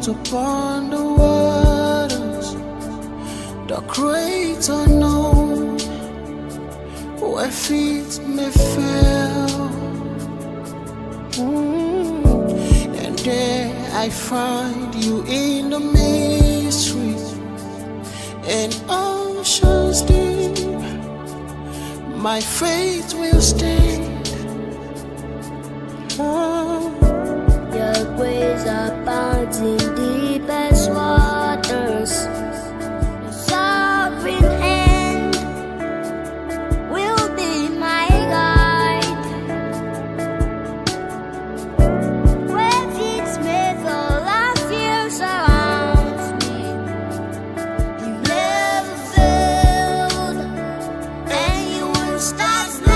out upon the waters, the great unknown, where feet may fail. And there I find you in the mystery and oceans deep. My faith will stand. Your grace abounds in deepest waters. Your sovereign hand will be my guide. Where feet may fall, our fear surrounds me. You never failed, and you won't stop now.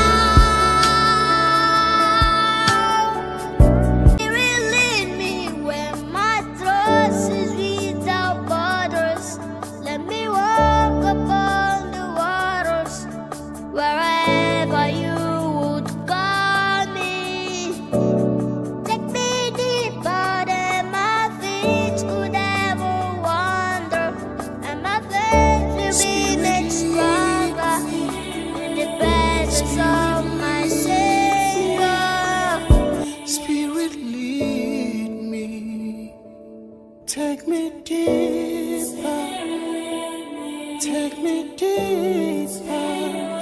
Wherever you would call me, take me deeper than my feet could ever wander, and my faith will be made stronger in the presence of my Savior. Spirit, lead me, take me deeper, take me deeper.